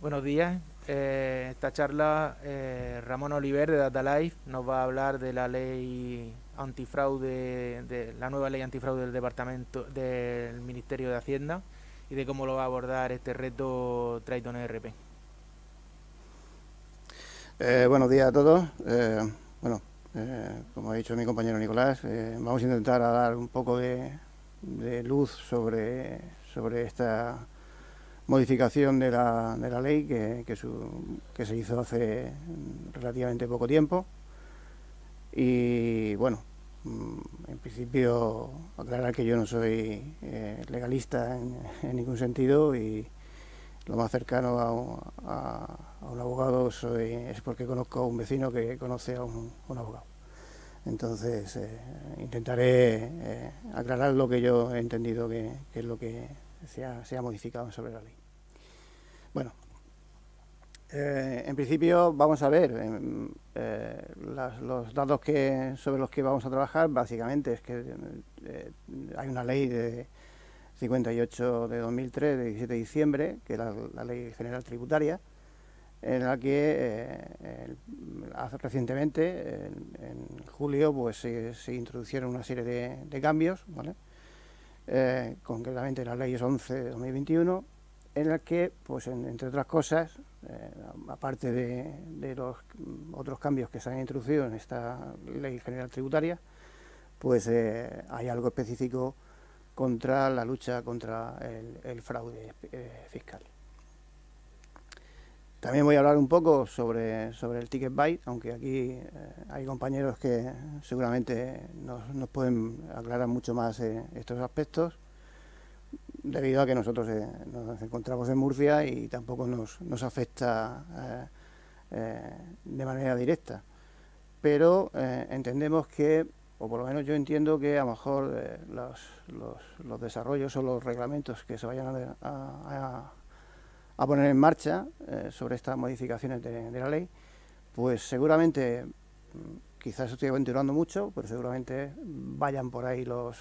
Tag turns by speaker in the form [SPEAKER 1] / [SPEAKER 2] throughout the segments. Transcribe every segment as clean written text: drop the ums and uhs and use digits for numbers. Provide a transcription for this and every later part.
[SPEAKER 1] Buenos días. Esta charla, Ramón Oliver de DataLife nos va a hablar de la ley antifraude, de la nueva ley antifraude del departamento del Ministerio de Hacienda y de cómo lo va a abordar este reto Triton ERP.
[SPEAKER 2] Buenos días a todos. Como ha dicho mi compañero Nicolás, vamos a intentar dar un poco de luz sobre esta modificación de la ley que se hizo hace relativamente poco tiempo. Y bueno, en principio aclarar que yo no soy legalista en ningún sentido, y lo más cercano a un abogado es porque conozco a un vecino que conoce a un abogado. Entonces intentaré aclarar lo que yo he entendido que es lo que se ha modificado sobre la ley. Bueno, en principio vamos a ver los datos sobre los que vamos a trabajar. Básicamente es que hay una ley de 58 de 2003, de 17 de diciembre, que era la Ley General Tributaria, en la que recientemente, en julio, pues se introducieron una serie de cambios, ¿vale? Concretamente la Ley 11 de 2021, en la que, pues entre otras cosas, aparte de los otros cambios que se han introducido en esta Ley General Tributaria, pues hay algo específico contra la lucha contra el fraude fiscal. También voy a hablar un poco sobre el ticket byte, aunque aquí hay compañeros que seguramente nos pueden aclarar mucho más estos aspectos, debido a que nosotros nos encontramos en Murcia y tampoco nos afecta de manera directa. Pero entendemos que, o por lo menos yo entiendo que a lo mejor los desarrollos o los reglamentos que se vayan a poner en marcha sobre estas modificaciones de la ley, pues seguramente, quizás estoy aventurando mucho, pero seguramente vayan por ahí los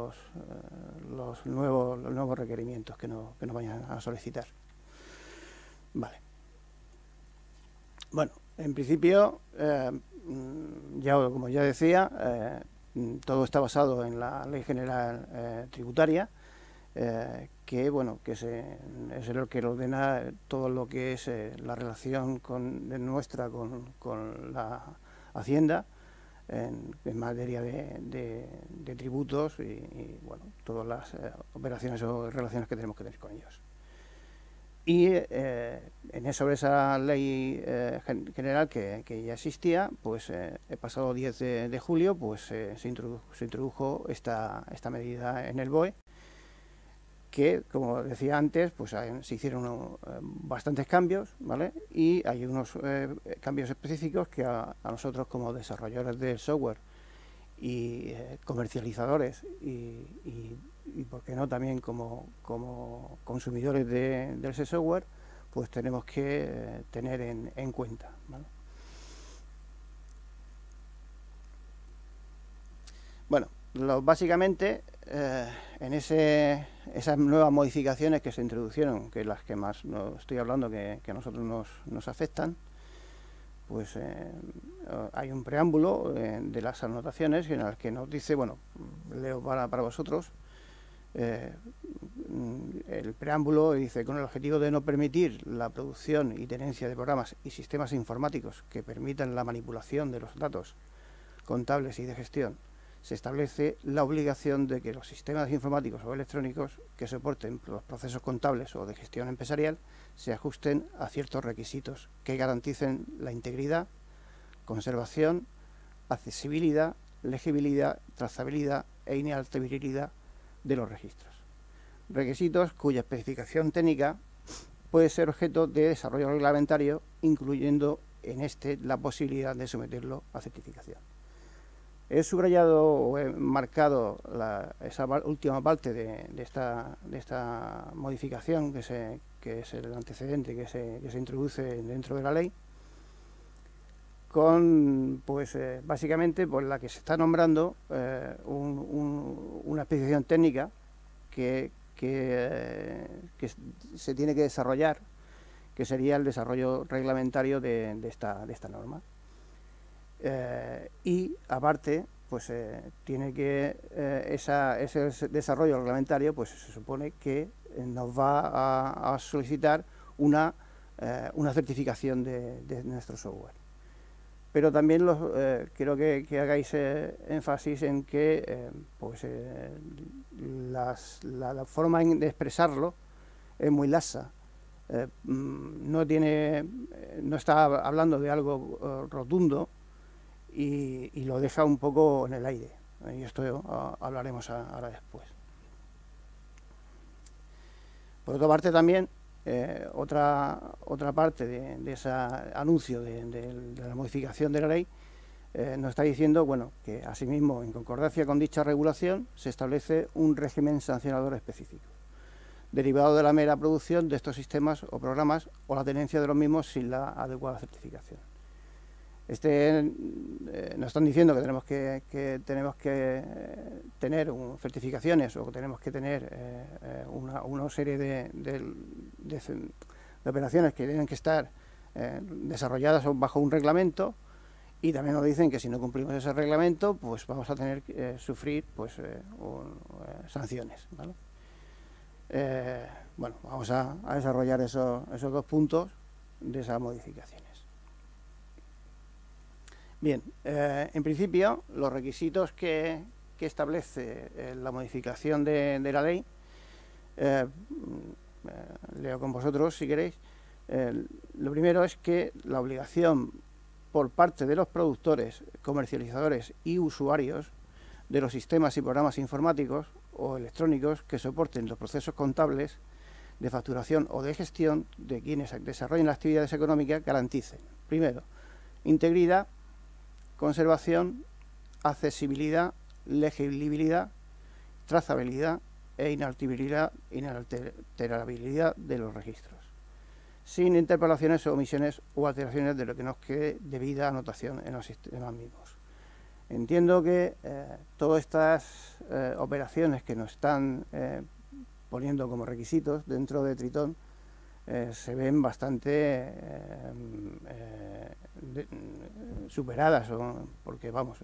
[SPEAKER 2] nuevos requerimientos que nos vayan a solicitar. Vale. Bueno, en principio, como ya decía, todo está basado en la Ley General Tributaria, que es lo que ordena todo lo que es la relación nuestra con la Hacienda en materia de tributos y todas las operaciones o relaciones que tenemos que tener con ellos. Y sobre esa ley general que ya existía, pues el pasado 10 de julio pues se introdujo esta medida en el BOE, que, como decía antes, pues se hicieron bastantes cambios, ¿vale? Y hay unos cambios específicos que a nosotros, como desarrolladores del software y comercializadores y por qué no también como consumidores de ese software, pues tenemos que tener en cuenta, ¿vale? Bueno, básicamente en esas nuevas modificaciones que se introdujeron, que las que más estoy hablando que a nosotros nos afectan, pues hay un preámbulo de las anotaciones en el que nos dice, bueno, leo para vosotros, el preámbulo dice: con el objetivo de no permitir la producción y tenencia de programas y sistemas informáticos que permitan la manipulación de los datos contables y de gestión, se establece la obligación de que los sistemas informáticos o electrónicos que soporten los procesos contables o de gestión empresarial se ajusten a ciertos requisitos que garanticen la integridad, conservación, accesibilidad, legibilidad, trazabilidad e inalterabilidad de los registros. Requisitos cuya especificación técnica puede ser objeto de desarrollo reglamentario, incluyendo en la posibilidad de someterlo a certificación. He subrayado o he marcado esa última parte de esta modificación, que es el antecedente que se introduce dentro de la ley, con básicamente por la que se está nombrando una especificación técnica que se tiene que desarrollar, que sería el desarrollo reglamentario de esta norma. Y aparte, pues tiene que ese desarrollo reglamentario, pues se supone que nos va a solicitar una certificación de nuestro software. Pero también quiero que hagáis énfasis en que pues, la forma de expresarlo es muy laxa. No está hablando de algo rotundo y lo deja un poco en el aire. Y esto hablaremos ahora después. Por otra parte también, otra parte de ese anuncio de la modificación de la ley nos está diciendo, bueno, que asimismo, en concordancia con dicha regulación, se establece un régimen sancionador específico, derivado de la mera producción de estos sistemas o programas o la tenencia de los mismos sin la adecuada certificación. Nos están diciendo que tenemos que tener certificaciones o que tenemos que tener una serie de operaciones que tienen que estar desarrolladas bajo un reglamento, y también nos dicen que si no cumplimos ese reglamento, pues vamos a tener que sufrir pues, sanciones, ¿vale? Bueno, vamos a desarrollar esos dos puntos de esas modificaciones. Bien, en principio, los requisitos que establece la modificación de la ley, leo con vosotros si queréis. Lo primero es que la obligación por parte de los productores, comercializadores y usuarios de los sistemas y programas informáticos o electrónicos que soporten los procesos contables de facturación o de gestión de quienes desarrollen las actividades económicas garanticen, primero, integridad, conservación, accesibilidad, legibilidad, trazabilidad e inalterabilidad de los registros, sin interpolaciones, omisiones o alteraciones de lo que nos quede debida anotación en los sistemas mismos. Entiendo que todas estas operaciones que nos están poniendo como requisitos dentro de Tritón se ven bastante superadas, porque vamos,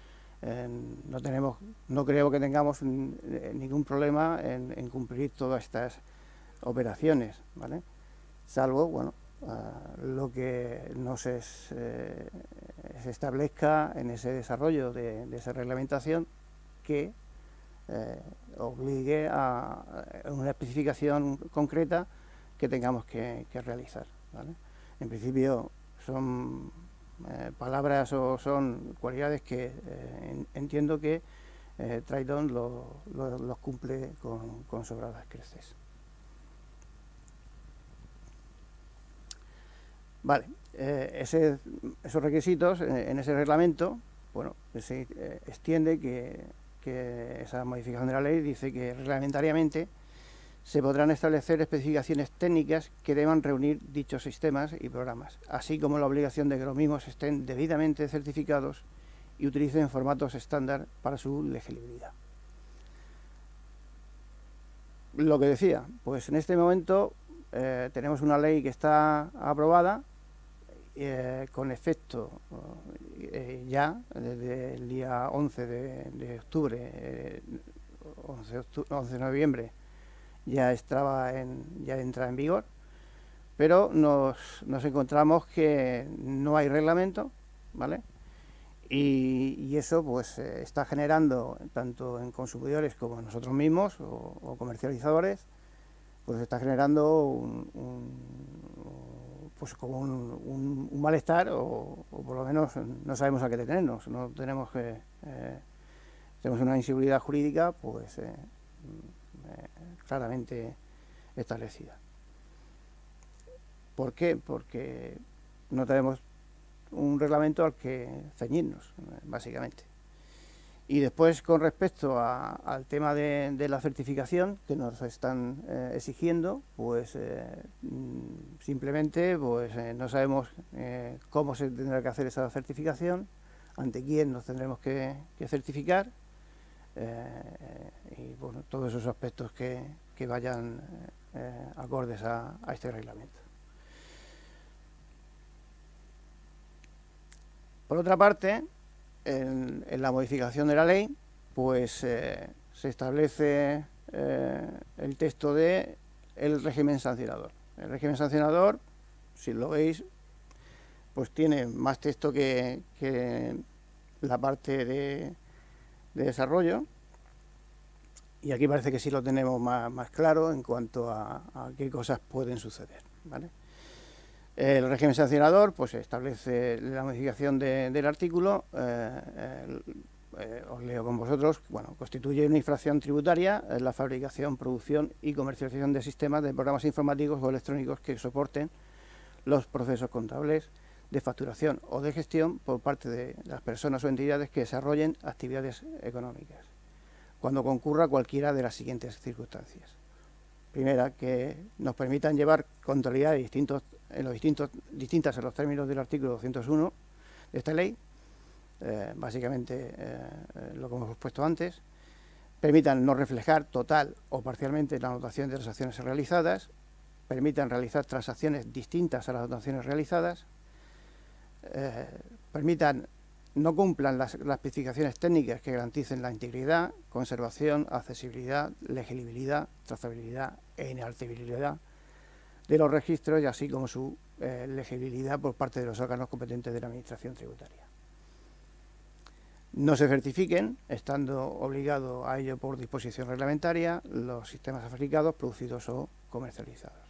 [SPEAKER 2] no creo que tengamos ningún problema en cumplir todas estas operaciones, ¿vale? Salvo, bueno, lo que no se establezca en ese desarrollo de esa reglamentación que obligue a una especificación concreta que tengamos que realizar, ¿vale? En principio son palabras o son cualidades que entiendo que Triton los cumple con sobradas creces. Vale, esos requisitos en ese reglamento, bueno, se extiende que esa modificación de la ley dice que reglamentariamente se podrán establecer especificaciones técnicas que deban reunir dichos sistemas y programas, así como la obligación de que los mismos estén debidamente certificados y utilicen formatos estándar para su legibilidad. Lo que decía, pues en este momento tenemos una ley que está aprobada con efecto ya desde el día 11 de octubre, 11 de noviembre, ya entra en vigor, pero nos encontramos que no hay reglamento, ¿vale? Y eso pues está generando, tanto en consumidores como en nosotros mismos o comercializadores, pues está generando pues como un malestar o por lo menos no sabemos a qué detenernos, no tenemos tenemos una inseguridad jurídica pues claramente establecida. ¿Por qué? Porque no tenemos un reglamento al que ceñirnos, básicamente. Y después, con respecto al tema de la certificación que nos están exigiendo, pues simplemente pues, no sabemos cómo se tendrá que hacer esa certificación, ante quién nos tendremos que certificar, y bueno, todos esos aspectos que vayan acordes a este reglamento. Por otra parte, en la modificación de la ley, pues se establece el texto de el régimen sancionador. El régimen sancionador, si lo veis, pues tiene más texto que la parte de desarrollo, y aquí parece que sí lo tenemos más claro en cuanto a qué cosas pueden suceder, ¿vale? El régimen sancionador pues establece la modificación del artículo, os leo con vosotros, bueno, constituye una infracción tributaria la fabricación, producción y comercialización de sistemas de programas informáticos o electrónicos que soporten los procesos contables de facturación o de gestión por parte de las personas o entidades que desarrollen actividades económicas, cuando concurra cualquiera de las siguientes circunstancias. Primera, que nos permitan llevar contabilidad distintas a los términos del artículo 201 de esta ley, básicamente lo que hemos puesto antes. Permitan no reflejar total o parcialmente la anotación de las acciones realizadas. Permitan realizar transacciones distintas a las anotaciones realizadas. Permitan no cumplan las especificaciones técnicas que garanticen la integridad, conservación, accesibilidad, legibilidad, trazabilidad e inalterabilidad de los registros, y así como su legibilidad por parte de los órganos competentes de la Administración tributaria. No se certifiquen, estando obligado a ello por disposición reglamentaria, los sistemas fabricados, producidos o comercializados.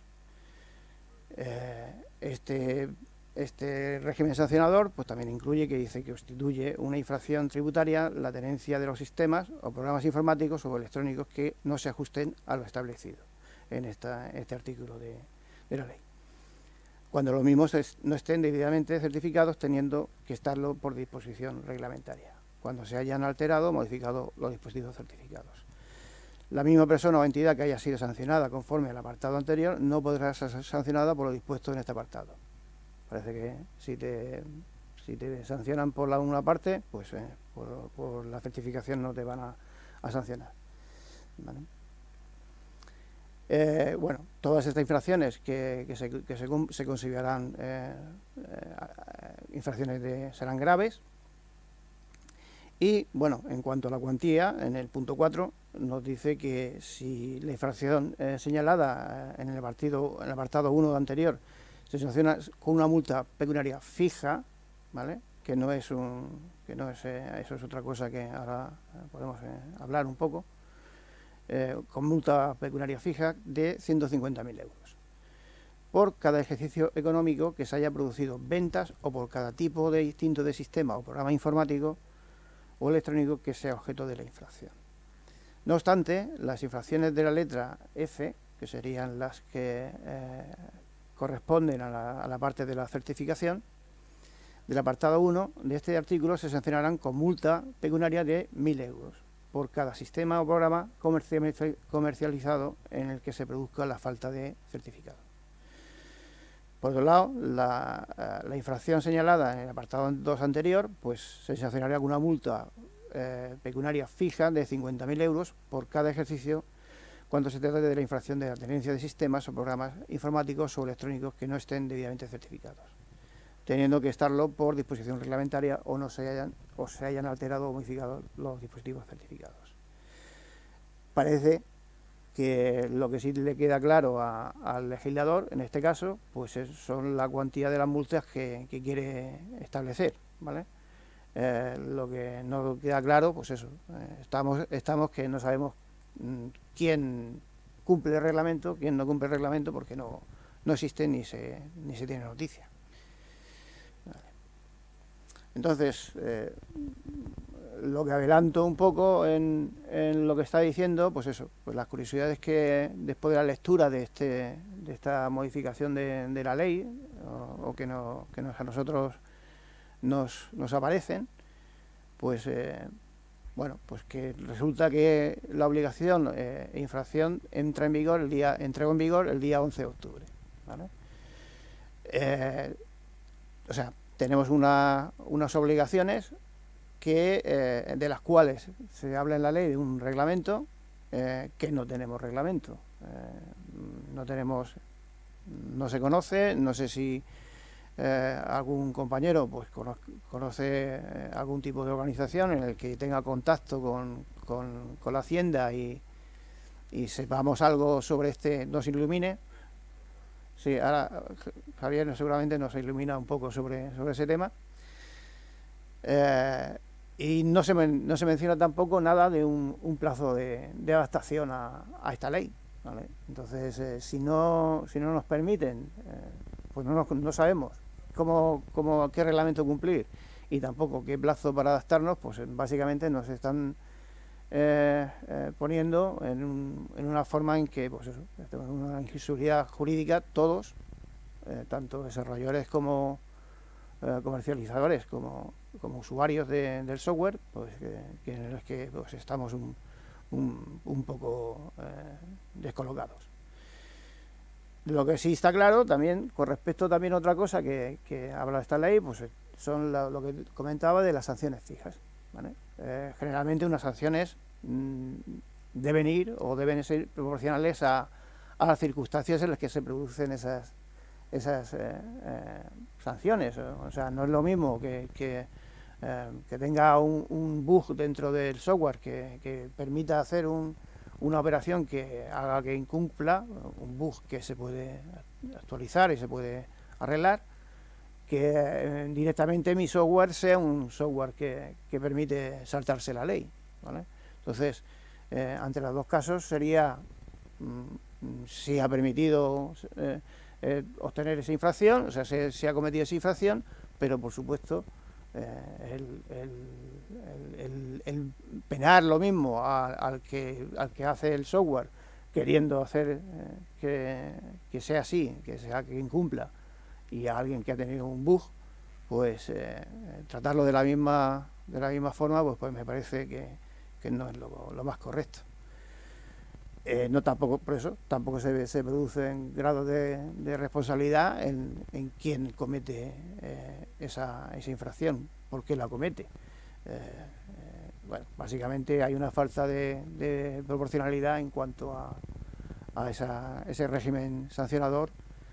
[SPEAKER 2] Este régimen sancionador pues también incluye que dice que constituye una infracción tributaria la tenencia de los sistemas o programas informáticos o electrónicos que no se ajusten a lo establecido en este artículo de la ley, cuando los mismos no estén debidamente certificados, teniendo que estarlo por disposición reglamentaria, cuando se hayan alterado o modificado los dispositivos certificados. La misma persona o entidad que haya sido sancionada conforme al apartado anterior no podrá ser sancionada por lo dispuesto en este apartado. Parece que si te sancionan por una parte, pues por la certificación no te van a sancionar, ¿vale? Bueno, todas estas infracciones que se considerarán infracciones serán graves. Y bueno, en cuanto a la cuantía, en el punto 4 nos dice que si la infracción señalada en el apartado 1 anterior se sanciona con una multa pecuniaria fija, ¿vale? Eso es otra cosa que ahora podemos hablar un poco, con multa pecuniaria fija de 150.000 euros por cada ejercicio económico que se haya producido ventas o por cada tipo de distinto de sistema o programa informático o electrónico que sea objeto de la infracción. No obstante, las infracciones de la letra F, que serían las que corresponden a la parte de la certificación, del apartado 1 de este artículo se sancionarán con multa pecuniaria de 1.000 euros por cada sistema o programa comercializado en el que se produzca la falta de certificado. Por otro lado, la infracción señalada en el apartado 2 anterior, pues se sancionaría con una multa pecuniaria fija de 50.000 euros por cada ejercicio cuando se trate de la infracción de la tenencia de sistemas o programas informáticos o electrónicos que no estén debidamente certificados, teniendo que estarlo por disposición reglamentaria o se hayan alterado o modificado los dispositivos certificados. Parece que lo que sí le queda claro al legislador, en este caso, pues son la cuantía de las multas que quiere establecer, ¿vale? Lo que no queda claro, pues eso, estamos que no sabemos quién cumple el reglamento, quién no cumple el reglamento, porque no existe ni se tiene noticia. Vale. Entonces, lo que adelanto un poco en lo que está diciendo, pues eso, pues las curiosidades que después de la lectura de esta modificación de la ley, o que a nosotros nos aparecen, pues bueno, pues que resulta que la obligación e infracción entró en vigor el día 11 de octubre, ¿vale? O sea, tenemos unas obligaciones de las cuales se habla en la ley de un reglamento, que no tenemos reglamento, no se conoce, no sé si algún compañero pues conoce algún tipo de organización en el que tenga contacto con la Hacienda y sepamos algo sobre nos ilumine. Sí, ahora Javier seguramente nos ilumina un poco sobre ese tema. Y no se menciona tampoco nada de un plazo de adaptación a esta ley, ¿vale? Entonces, si no nos permiten, pues no sabemos qué reglamento cumplir y tampoco qué plazo para adaptarnos, pues básicamente nos están poniendo en una forma en que, pues eso, tenemos una inseguridad jurídica todos, tanto desarrolladores como comercializadores como usuarios del software, pues en los que pues, estamos un poco descolocados. Lo que sí está claro también, con respecto también a otra cosa que habla esta ley, pues son lo que comentaba de las sanciones fijas, ¿vale? Generalmente unas sanciones deben ir o deben ser proporcionales a las circunstancias en las que se producen esas sanciones. O sea, no es lo mismo que tenga un bug dentro del software que permita hacer una operación que haga que incumpla, un bug que se puede actualizar y se puede arreglar, que directamente mi software sea un software que permite saltarse la ley, ¿vale? Entonces, ante los dos casos sería si ha permitido obtener esa infracción, o sea, se ha cometido esa infracción, pero por supuesto el penar lo mismo al que hace el software queriendo hacer que sea así, que incumpla, y a alguien que ha tenido un bug, pues tratarlo de la misma forma, pues me parece que no es lo más correcto. No tampoco, por eso tampoco se producen grados de responsabilidad en quien comete esa infracción, por qué la comete. Bueno, básicamente hay una falta de proporcionalidad en cuanto a ese régimen sancionador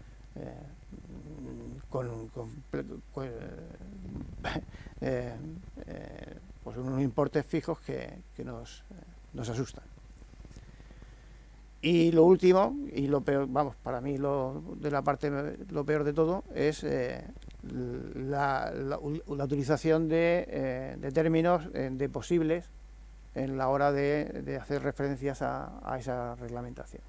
[SPEAKER 2] pues unos importes fijos que nos asustan. Y lo último, y lo peor, vamos, para mí lo peor de todo es la utilización de términos de posibles en la hora de hacer referencias a esa reglamentación.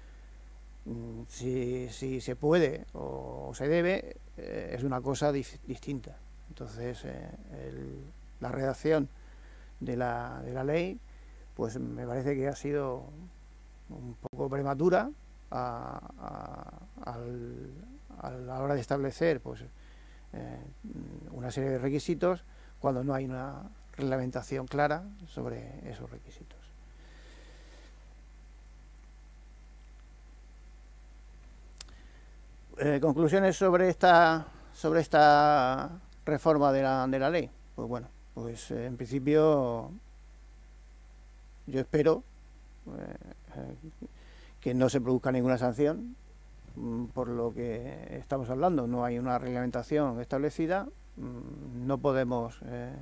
[SPEAKER 2] Si se puede o se debe, es una cosa distinta. Entonces, la redacción de la ley, pues me parece que ha sido un poco prematura a la hora de establecer pues una serie de requisitos cuando no hay una reglamentación clara sobre esos requisitos. Conclusiones sobre esta reforma de la ley. Pues bueno, pues en principio yo espero que no se produzca ninguna sanción por lo que estamos hablando. No hay una reglamentación establecida, no podemos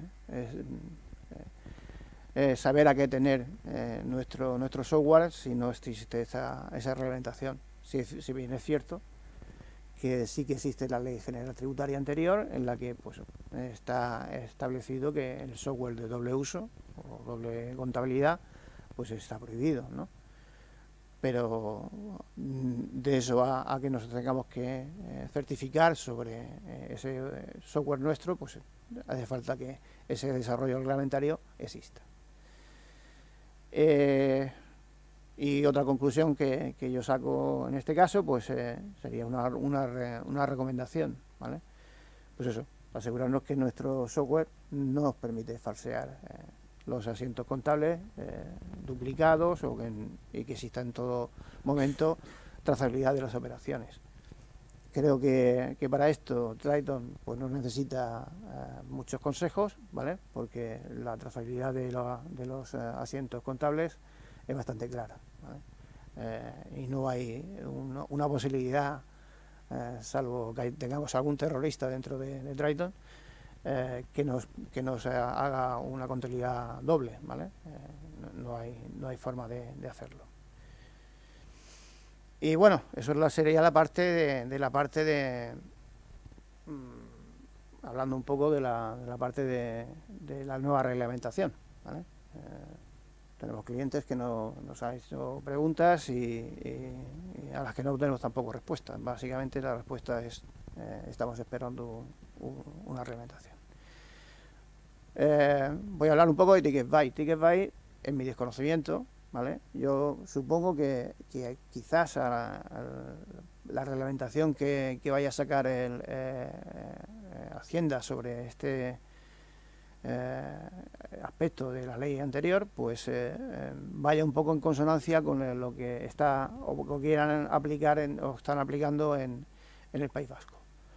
[SPEAKER 2] saber a qué tener nuestro software si no existe esa reglamentación. Si bien es cierto que sí que existe la Ley General Tributaria anterior, en la que pues está establecido que el software de doble uso o doble contabilidad pues está prohibido, ¿no? Pero de eso a que nos tengamos que certificar sobre ese software nuestro, pues hace falta que ese desarrollo reglamentario exista. Y otra conclusión que yo saco en este caso, pues sería una recomendación, ¿vale? Pues eso, asegurarnos que nuestro software no nos permite falsear los asientos contables duplicados y que exista en todo momento trazabilidad de las operaciones. Creo que para esto Triton pues no necesita muchos consejos, ¿vale? Porque la trazabilidad de los asientos contables es bastante clara, ¿vale? Y no hay una posibilidad salvo que tengamos algún terrorista dentro de Triton, que nos haga una contabilidad doble, ¿vale? No hay forma de hacerlo. Y bueno, eso sería la parte de hablando un poco de la parte de la nueva reglamentación, ¿vale? Tenemos clientes que nos han hecho preguntas y a las que no tenemos tampoco respuestas. Básicamente la respuesta es estamos esperando una reglamentación. Voy a hablar un poco de Ticketbuy. Ticketbuy, en mi desconocimiento, ¿vale? Yo supongo que quizás a la reglamentación que vaya a sacar Hacienda sobre este aspecto de la ley anterior, pues vaya un poco en consonancia con lo que está o que quieran aplicar o están aplicando en el País Vasco.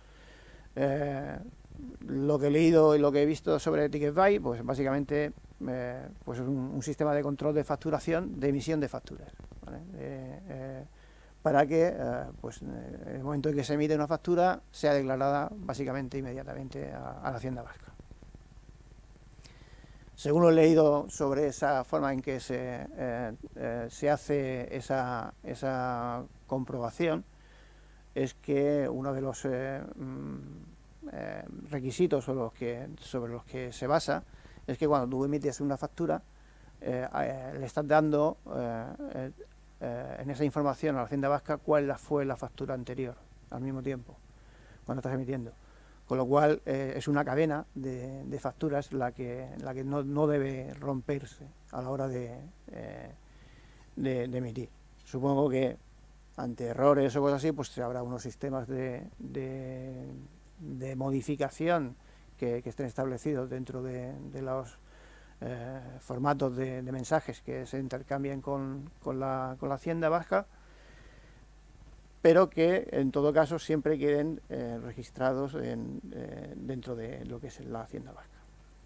[SPEAKER 2] Lo que he leído y lo que he visto sobre Ticketbuy, pues básicamente pues es un sistema de control de facturación, de emisión de facturas, ¿vale? Para que pues en el momento en que se emite una factura sea declarada básicamente inmediatamente a la Hacienda Vasca. Según lo he leído sobre esa forma en que se hace esa comprobación, es que uno de los requisitos sobre los que se basa es que cuando tú emites una factura le estás dando en esa información a la Hacienda Vasca cuál fue la factura anterior al mismo tiempo cuando estás emitiendo, con lo cual es una cadena de facturas la que no debe romperse a la hora de emitir. Supongo que ante errores o cosas así, pues habrá unos sistemas de modificación que estén establecidos dentro de los formatos de mensajes que se intercambian con la Hacienda Vasca, pero que en todo caso siempre queden registrados dentro de lo que es la Hacienda Vasca.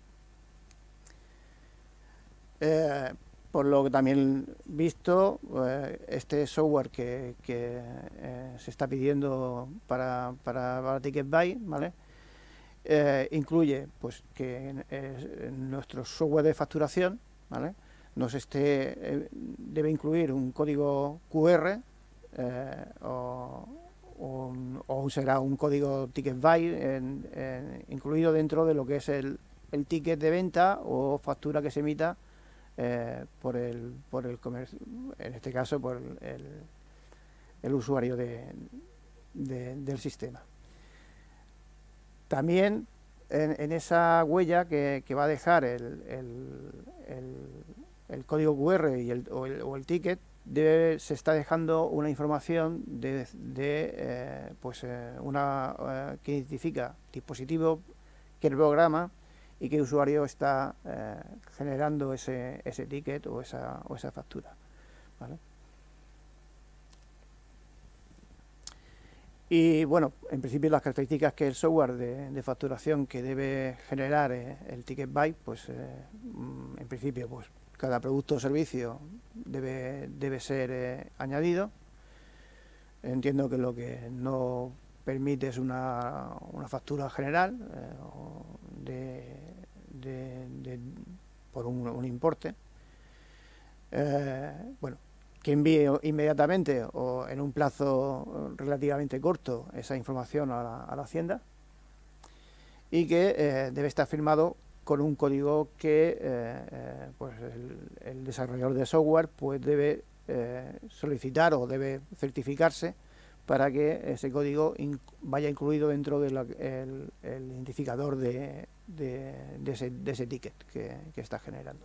[SPEAKER 2] Por lo que también visto, este software que se está pidiendo para Ticketbuy, ¿vale? Incluye pues que nuestro software de facturación, ¿vale? Debe incluir un código QR o será un código Ticketbuy incluido dentro de lo que es el ticket de venta o factura que se emita por el comercio, en este caso por el usuario del sistema. También en esa huella que va a dejar el código QR o el ticket, se está dejando una información que identifica dispositivo, qué programa y qué usuario está generando ese ticket o esa factura, ¿vale? Y bueno, en principio las características que el software de facturación que debe generar el Ticketbuy, pues en principio pues cada producto o servicio debe ser añadido. Entiendo que lo que no permite es una factura general por un importe. Bueno, que envíe inmediatamente o en un plazo relativamente corto esa información a la Hacienda, y que debe estar firmado con un código que pues el desarrollador de software pues debe solicitar o debe certificarse para que ese código vaya incluido dentro del identificador de ese ticket que está generando.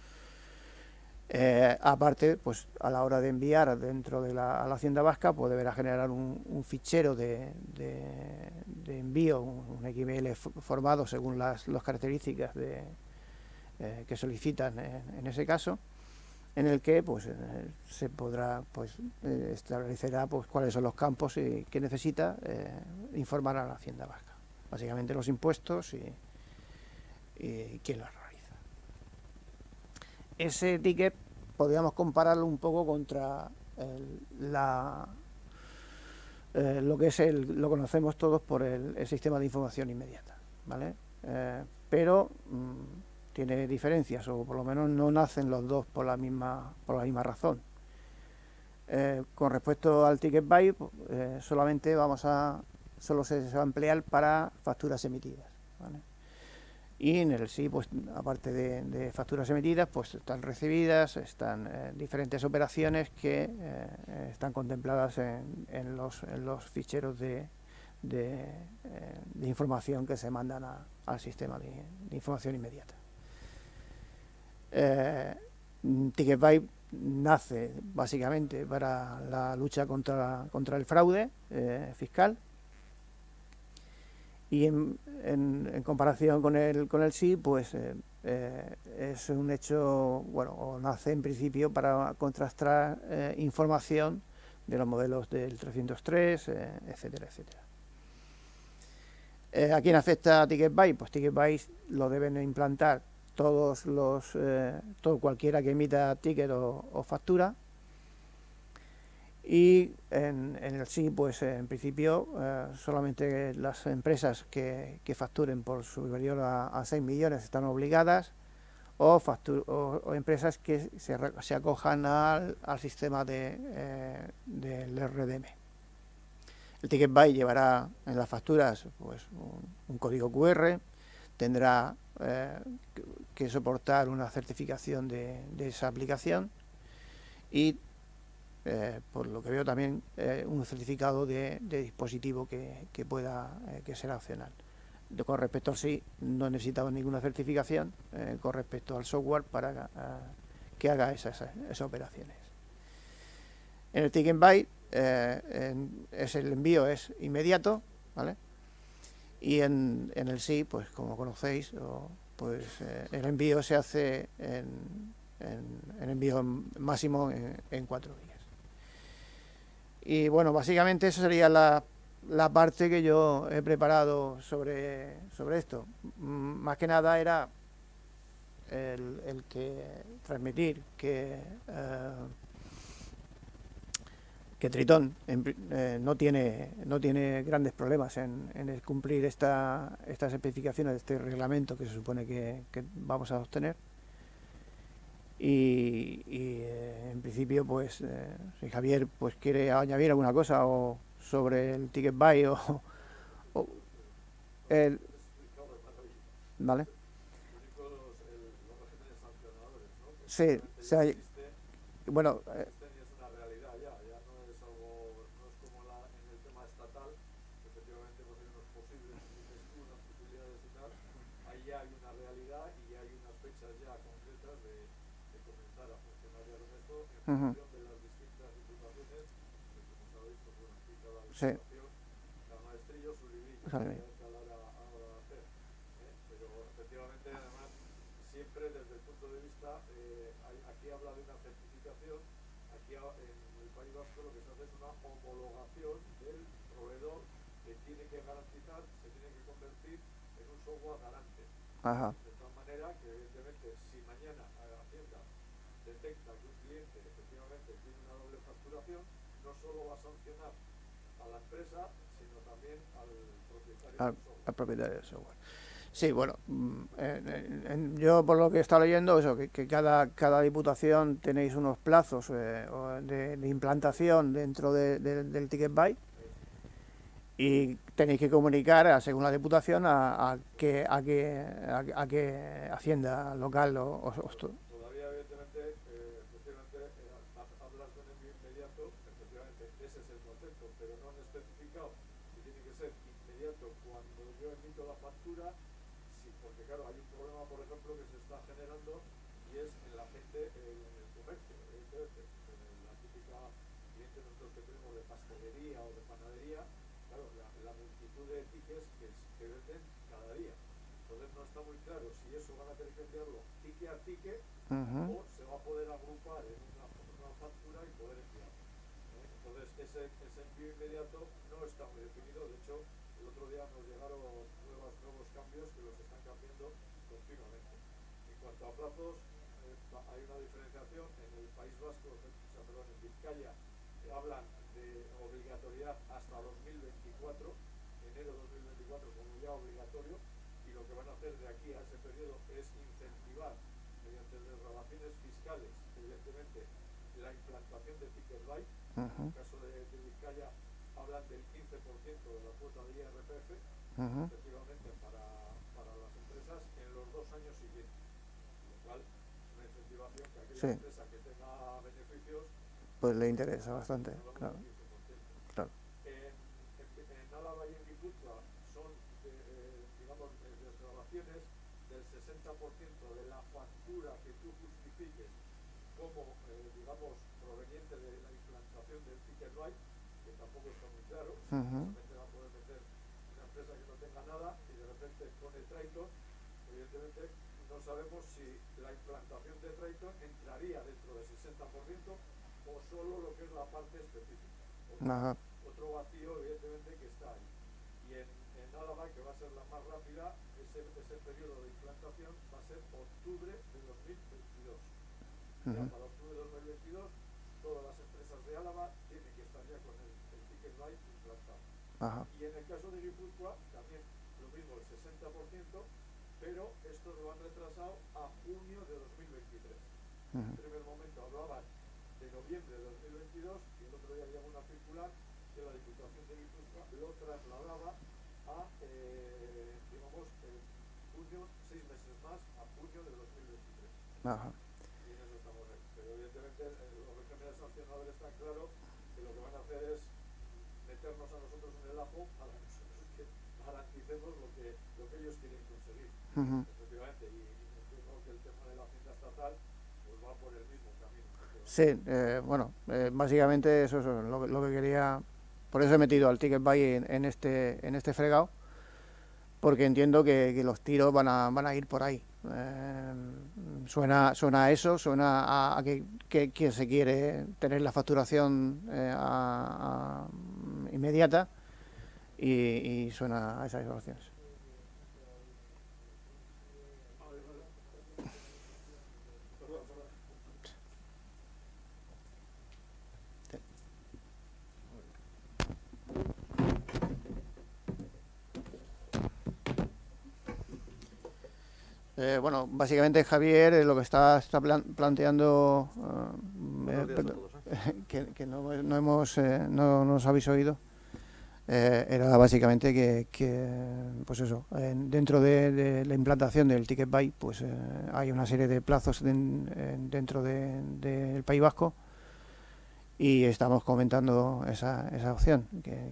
[SPEAKER 2] Aparte, pues a la hora de enviar dentro de a la Hacienda Vasca, pues deberá generar un fichero de envío, un XML formado según las características que solicitan en ese caso, en el que pues se podrá establecerá pues cuáles son los campos que necesita informar a la Hacienda Vasca, básicamente los impuestos y quién los realiza. Ese ticket podríamos compararlo un poco contra lo que es lo conocemos todos por el sistema de información inmediata, ¿vale? Pero tiene diferencias, o por lo menos no nacen los dos por la misma razón. Con respecto al ticket buy, solamente solo se va a emplear para facturas emitidas, ¿vale? Y en el sí, pues aparte de facturas emitidas, pues están recibidas, están diferentes operaciones que están contempladas en los ficheros de información que se mandan al sistema de información inmediata. TicketBuy nace básicamente para la lucha contra el fraude fiscal, y en comparación con el sí, pues es un hecho, bueno, o nace en principio para contrastar información de los modelos del 303, etcétera, etcétera. ¿A quién afecta a TicketBuy? Pues TicketBuy lo deben implantar todo cualquiera que emita ticket o factura. Y en el sí, pues en principio solamente las empresas que facturen por superior a 6 millones están obligadas, o empresas que se acojan al sistema del RDM. El TicketBuy llevará en las facturas pues un código QR, tendrá que soportar una certificación de esa aplicación, y por lo que veo también un certificado de dispositivo que pueda que será opcional. Con respecto al sí, no necesitamos ninguna certificación con respecto al software para que haga esas operaciones. En el TicketBuy el envío es inmediato, ¿vale? Y en el sí, pues como conocéis, pues el envío se hace en envío máximo en 4 días. Y bueno, básicamente eso sería la parte que yo he preparado sobre esto. Más que nada era el que transmitir que Tritón no tiene grandes problemas en el cumplir estas especificaciones de este reglamento que se supone que vamos a obtener. Y en principio, pues si Javier pues quiere añadir alguna cosa o sobre el TicketBuy o el... ¿Vale? Sí, o sea, bueno... Sí.
[SPEAKER 3] Pero efectivamente, además, siempre desde el punto de vista, aquí habla de una certificación, aquí en el País Vasco lo que se hace es una homologación del proveedor que tiene que garantizar, se tiene que convertir en un software garante.
[SPEAKER 2] Ajá.
[SPEAKER 3] De tal manera que, evidentemente, si mañana Hacienda detecta que un cliente efectivamente tiene una doble facturación, no solo va a sancionar a la empresa, sino también al propietario del software.
[SPEAKER 2] Sí, bueno, yo por lo que he estado leyendo, eso, que cada diputación tenéis unos plazos de implantación dentro del TicketBuy, y tenéis que comunicar según la diputación a que Hacienda local
[SPEAKER 3] Todavía, evidentemente, hablas de un envío inmediato, efectivamente, ese es el concepto, pero no han especificado si tiene que ser inmediato cuando yo emito la factura, sí, porque claro, hay un problema, por ejemplo, que se está generando, y es en la gente, en el comercio, evidentemente, en la típica cliente nosotros que tenemos de pastelería o de panadería, claro, la multitud de tickets que venden cada día. Entonces no está muy claro si eso van a tener que enviarlo ticket a ticket o se va a poder agrupar en una factura y poder enviar. Entonces ese envío inmediato no está muy definido. De hecho, el otro día nos llegaron nuevos cambios que los están cambiando continuamente. En cuanto a plazos, hay una diferenciación. En el País Vasco, en Vizcaya, hablan obligatoriedad hasta 2024, enero 2024 como ya obligatorio, y lo que van a hacer de aquí a ese periodo es incentivar mediante desgravaciones fiscales, evidentemente, la implantación de ticket buy. En el caso de Vizcaya hablan del 15% de la cuota de IRPF, efectivamente, para las empresas en los 2 años siguientes, lo cual es una incentivación que aquella empresa que tenga beneficios
[SPEAKER 2] pues le interesa bastante, claro.
[SPEAKER 3] En Álava y en Guipúzcoa son, digamos, desgravaciones del 60% de la factura que tú justifiques como, digamos, proveniente de la implantación del ticket buy, que tampoco está muy claro. Solamente va a poder meter una empresa que no tenga nada y de repente pone Triton. Evidentemente no sabemos si la implantación de Triton entraría dentro del 60% o solo lo que es la parte específica. Otro vacío, evidentemente, que está ahí. Y en Álava, que va a ser la más rápida, ese periodo de implantación va a ser octubre de 2022. Ya para octubre de 2022, todas las empresas de Álava tienen que estar ya con el ticket buy implantado. Y en el caso de Guipúzcoa, también lo mismo, el 60%, pero estos lo han retrasado a junio de 2023. En primer momento hablaban de noviembre de 2022 y el otro día llegó una circular que la Diputación de Guipúzcoa lo trasladaba a, digamos, junio, 6 meses más, a junio de 2023. Y en eso estamos ahí. Pero evidentemente los regímenes sancionadores están claros que lo que van a hacer es meternos a nosotros en el ajo para que nosotros que garanticemos lo que ellos quieren conseguir. Efectivamente, y entiendo que el tema de la hacienda estatal pues va por el mismo camino.
[SPEAKER 2] Sí, bueno, básicamente eso es lo que quería. Por eso he metido al ticket buy en este fregado, porque entiendo que los tiros van a ir por ahí. Suena a eso, suena a que se quiere tener la facturación inmediata y suena a esas opciones. Bueno, básicamente Javier lo que está planteando, que no nos habéis oído, era básicamente que pues eso, dentro de la implantación del ticket buy, pues hay una serie de plazos dentro del País Vasco y estamos comentando esa opción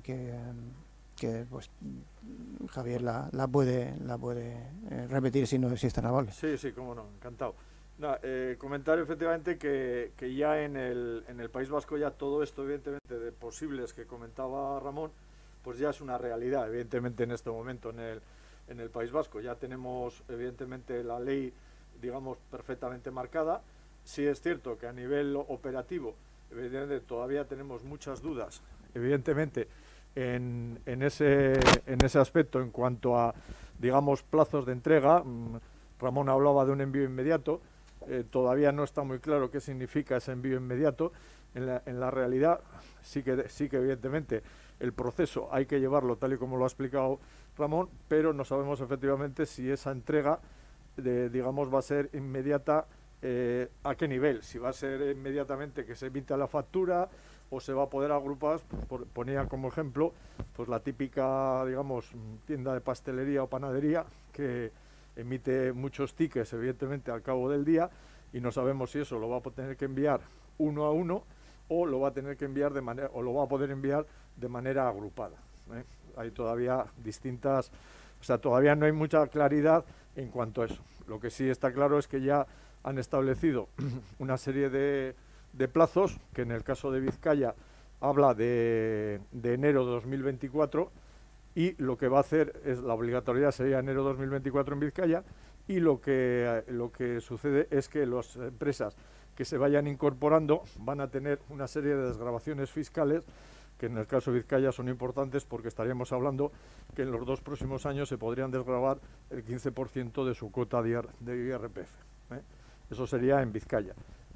[SPEAKER 2] que pues Javier la puede repetir si es tan amable.
[SPEAKER 3] Sí, cómo no, encantado. Comentar efectivamente que ya en el País Vasco ya todo esto, evidentemente, de posibles que comentaba Ramón, pues ya es una realidad, evidentemente, en este momento en el País Vasco. Ya tenemos, evidentemente, la ley, digamos, perfectamente marcada. Sí es cierto que a nivel operativo, evidentemente, todavía tenemos muchas dudas, evidentemente, en ese aspecto en cuanto a, digamos, plazos de entrega. Ramón hablaba de un envío inmediato, todavía no está muy claro qué significa ese envío inmediato. En la realidad sí que evidentemente el proceso hay que llevarlo tal y como lo ha explicado Ramón, pero no sabemos efectivamente si esa entrega digamos va a ser inmediata, a qué nivel, si va a ser inmediatamente que se emita la factura o se va a poder agrupar. Ponía como ejemplo pues la típica, digamos, tienda de pastelería o panadería que emite muchos tickets evidentemente al cabo del día y no sabemos si eso lo va a tener que enviar uno a uno o lo va a tener que enviar o lo va a poder enviar de manera agrupada. Hay todavía distintas, o sea, todavía no hay mucha claridad en cuanto a eso. Lo que sí está claro es que ya han establecido una serie de plazos, que en el caso de Vizcaya habla de enero de 2024, y lo que va a hacer es la obligatoriedad sería enero 2024 en Vizcaya, y lo que sucede es que las empresas que se vayan incorporando van a tener una serie de desgravaciones fiscales que en el caso de Vizcaya son importantes, porque estaríamos hablando que en los 2 próximos años se podrían desgravar el 15% de su cuota de IRPF. Eso sería en Vizcaya.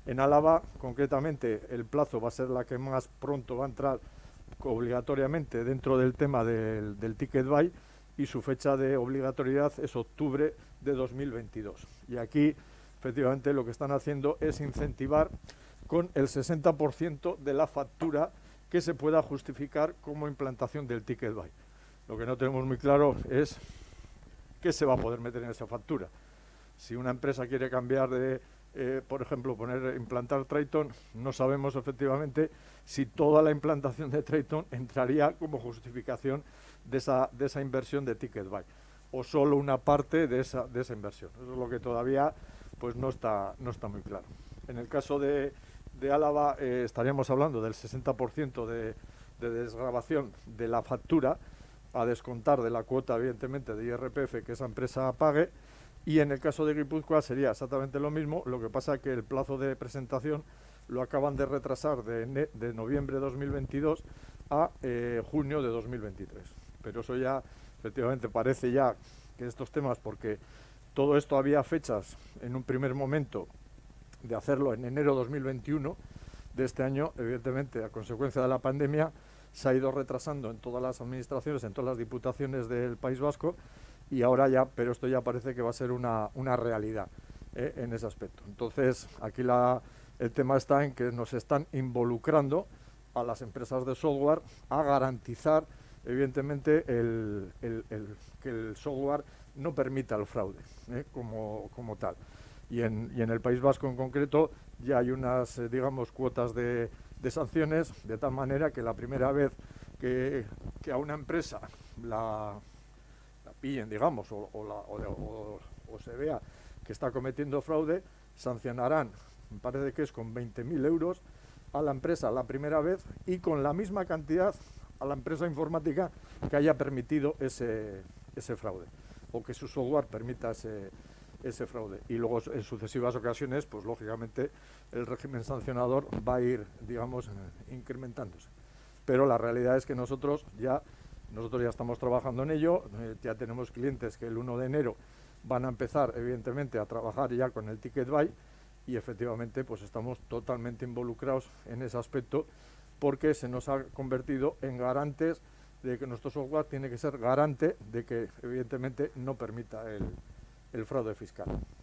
[SPEAKER 4] En Álava, concretamente, el plazo va a ser la que más pronto va a entrar obligatoriamente dentro del tema del ticket buy, y su fecha de obligatoriedad es octubre de 2022. Y aquí, efectivamente, lo que están haciendo es incentivar con el 60% de la factura que se pueda justificar como implantación del ticket buy. Lo que no tenemos muy claro es qué se va a poder meter en esa factura. Si una empresa quiere cambiar de, por ejemplo, implantar Triton, no sabemos efectivamente si toda la implantación de Triton entraría como justificación de esa inversión de ticket buy, o solo una parte de esa inversión. Eso es lo que todavía pues no está muy claro. En el caso de Álava, estaríamos hablando del 60% de desgravación de la factura, a descontar de la cuota, evidentemente, de IRPF que esa empresa pague. Y en el caso de Guipúzcoa sería exactamente lo mismo, lo que pasa que el plazo de presentación lo acaban de retrasar de noviembre de 2022 a junio de 2023. Pero eso ya, efectivamente, parece ya que estos temas, porque todo esto había fechas en un primer momento de hacerlo en enero de 2021 de este año, evidentemente, a consecuencia de la pandemia, se ha ido retrasando en todas las administraciones, en todas las diputaciones del País Vasco, y ahora ya, pero esto ya parece que va a ser una realidad en ese aspecto. Entonces, aquí el tema está en que nos están involucrando a las empresas de software a garantizar, evidentemente, que el software no permita el fraude como tal. Y en el País Vasco en concreto ya hay unas, digamos, cuotas de sanciones, de tal manera que la primera vez que a una empresa la pillen, digamos, o se vea que está cometiendo fraude, sancionarán, me parece que es con 20.000 euros a la empresa la primera vez, y con la misma cantidad a la empresa informática que haya permitido ese fraude, o que su software permita ese fraude. Y luego, en sucesivas ocasiones, pues lógicamente el régimen sancionador va a ir, digamos, incrementándose. Pero la realidad es que nosotros ya estamos trabajando en ello. Ya tenemos clientes que el 1 de enero van a empezar, evidentemente, a trabajar ya con el ticket buy, y efectivamente pues estamos totalmente involucrados en ese aspecto, porque se nos ha convertido en garantes de que nuestro software tiene que ser garante de que, evidentemente, no permita el fraude fiscal.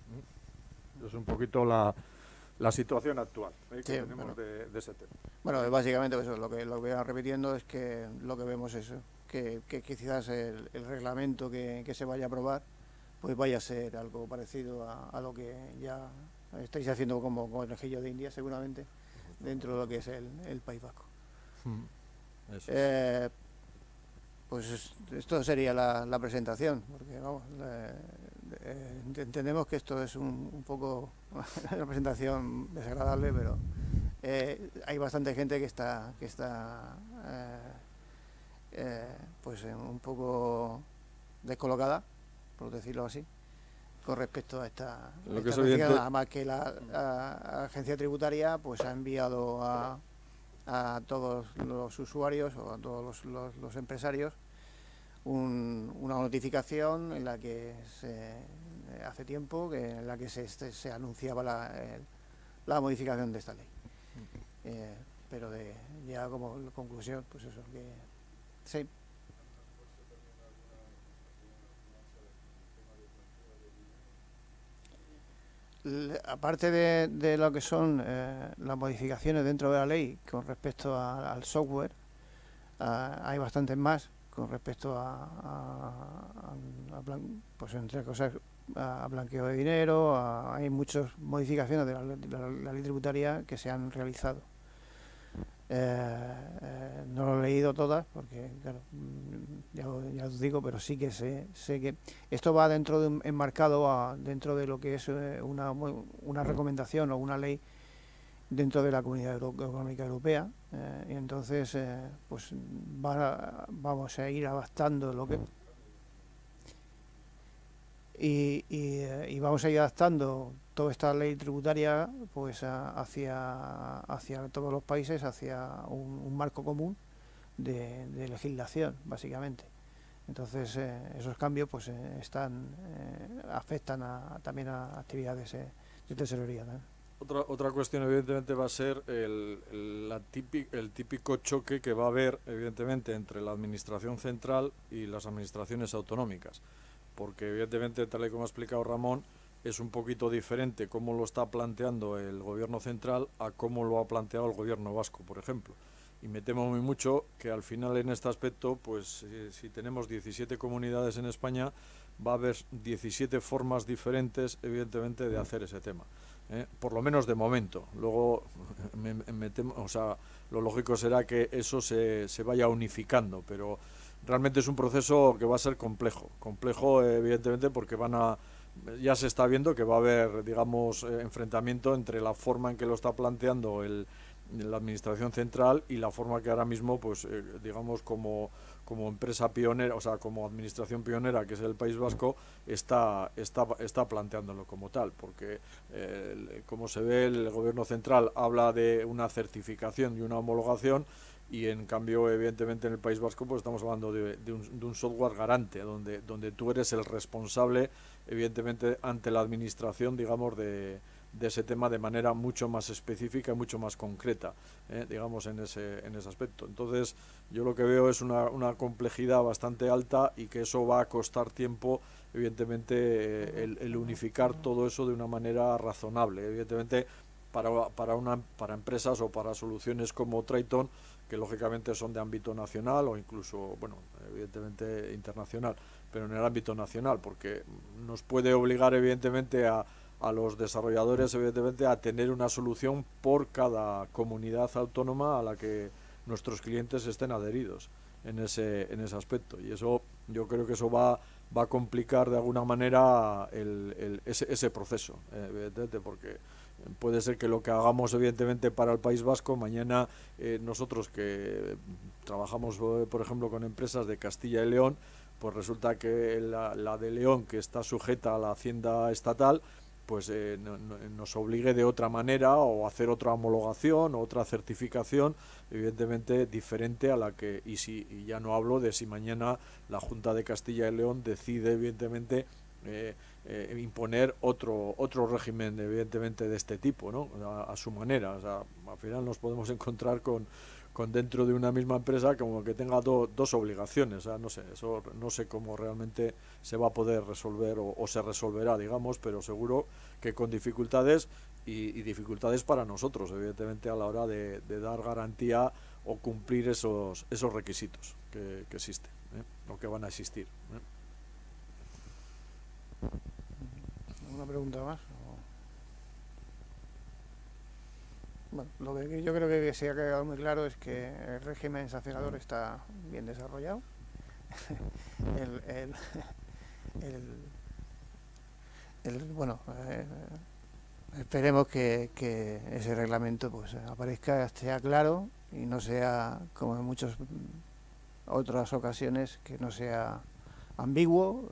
[SPEAKER 4] Es un poquito la situación actual que tenemos de ese tema.
[SPEAKER 2] Bueno, básicamente pues, lo que voy repitiendo es que lo que vemos es que quizás el reglamento que se vaya a aprobar pues vaya a ser algo parecido a lo que ya estáis haciendo como conejillo de India, seguramente, dentro de lo que es el País Vasco. Pues esto sería la presentación, porque vamos, entendemos que esto es un poco una presentación desagradable, pero hay bastante gente que está pues un poco descolocada, por decirlo así, con respecto a esta además que la agencia tributaria pues ha enviado a todos los usuarios o a todos los empresarios una notificación en la que hace tiempo en la que se anunciaba la modificación de esta ley, pero ya como conclusión pues eso, que sí. Aparte de lo que son las modificaciones dentro de la ley con respecto al software, hay bastantes más con respecto pues entre cosas a blanqueo de dinero, hay muchas modificaciones de la ley tributaria que se han realizado. No lo he leído todas porque, claro, ya os digo, pero sí que sé que esto va enmarcado dentro de lo que es una recomendación o una ley dentro de la Comunidad Económica Europea, y entonces pues vamos a ir adaptando lo que y vamos a ir adaptando toda esta ley tributaria pues hacia todos los países, hacia un marco común de legislación, básicamente. Entonces esos cambios pues afectan también a actividades de tesorería, ¿no?
[SPEAKER 4] Otra cuestión, evidentemente, va a ser el típico choque que va a haber, evidentemente, entre la Administración central y las administraciones autonómicas. Porque, evidentemente, tal y como ha explicado Ramón, es un poquito diferente cómo lo está planteando el Gobierno central a cómo lo ha planteado el Gobierno vasco, por ejemplo. Y me temo muy mucho que al final en este aspecto, pues si tenemos 17 comunidades en España, va a haber 17 formas diferentes, evidentemente, de hacer ese tema. Por lo menos de momento. Luego, me temo, o sea, lo lógico será que eso se vaya unificando, pero realmente es un proceso que va a ser complejo. Complejo, evidentemente, porque ya se está viendo que va a haber, digamos, enfrentamiento entre la forma en que lo está planteando la Administración central y la forma que ahora mismo, pues, digamos, como empresa pionera, o sea, como administración pionera, que es el País Vasco, está planteándolo como tal, porque como se ve, el Gobierno central habla de una certificación y una homologación, y en cambio, evidentemente, en el País Vasco, pues estamos hablando de un software garante, donde tú eres el responsable, evidentemente, ante la administración, digamos, de ese tema de manera mucho más específica y mucho más concreta, digamos, en ese aspecto. Entonces, yo lo que veo es una complejidad bastante alta, y que eso va a costar tiempo, evidentemente, el unificar todo eso de una manera razonable. Evidentemente, para empresas o para soluciones como Triton, que lógicamente son de ámbito nacional o incluso, bueno, evidentemente internacional, pero en el ámbito nacional, porque nos puede obligar, evidentemente, a los desarrolladores, evidentemente, a tener una solución por cada comunidad autónoma a la que nuestros clientes estén adheridos en ese aspecto, y eso, yo creo que eso va a complicar de alguna manera ese proceso, evidentemente, porque puede ser que lo que hagamos, evidentemente, para el País Vasco, mañana nosotros que trabajamos, por ejemplo, con empresas de Castilla y León, pues resulta que la de León, que está sujeta a la Hacienda estatal, pues nos obligue de otra manera, o hacer otra homologación o otra certificación, evidentemente diferente a la que, y ya no hablo de si mañana la Junta de Castilla y León decide, evidentemente, imponer otro régimen, evidentemente, de este tipo, ¿no? A su manera. O sea, al final nos podemos encontrar con dentro de una misma empresa como que tenga dos obligaciones. O sea, no sé, eso no sé cómo realmente se va a poder resolver o se resolverá, digamos, pero seguro que con dificultades, y dificultades para nosotros, evidentemente, a la hora de dar garantía o cumplir esos requisitos que existen, o que van a existir.
[SPEAKER 2] ¿Una pregunta más? Bueno, lo que yo creo que se ha quedado muy claro es que el régimen sancionador está bien desarrollado. Bueno, esperemos que ese reglamento, pues, aparezca, sea claro, y no sea, como en muchas otras ocasiones, que no sea ambiguo,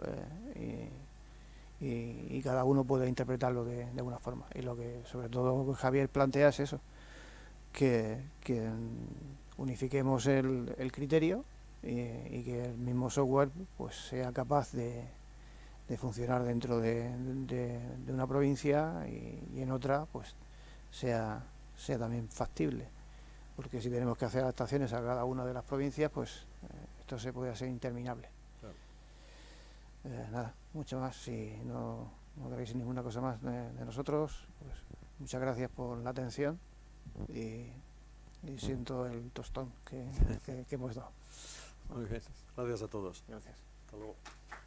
[SPEAKER 2] y cada uno puede interpretarlo de alguna forma. Y lo que sobre todo Javier plantea es eso, que unifiquemos el criterio, y que el mismo software, pues, sea capaz de funcionar dentro de una provincia, y en otra, pues, sea también factible, porque si tenemos que hacer adaptaciones a cada una de las provincias, pues esto se puede hacer interminable. Claro. Nada, mucho más. Si no queréis ninguna cosa más de nosotros, pues muchas gracias por la atención, y siento el tostón que hemos dado.
[SPEAKER 4] Muy bien, gracias a todos.
[SPEAKER 2] Gracias.
[SPEAKER 4] Hasta luego.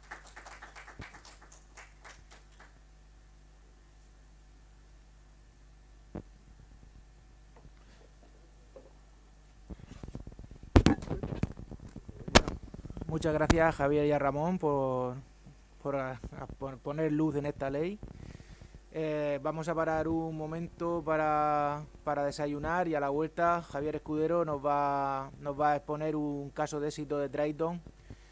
[SPEAKER 1] Muchas gracias a Javier y a Ramón por poner luz en esta ley. Vamos a parar un momento para desayunar, y a la vuelta Javier Escudero nos va a exponer un caso de éxito de Triton,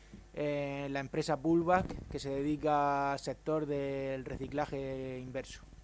[SPEAKER 1] la empresa Pullback, que se dedica al sector del reciclaje inverso.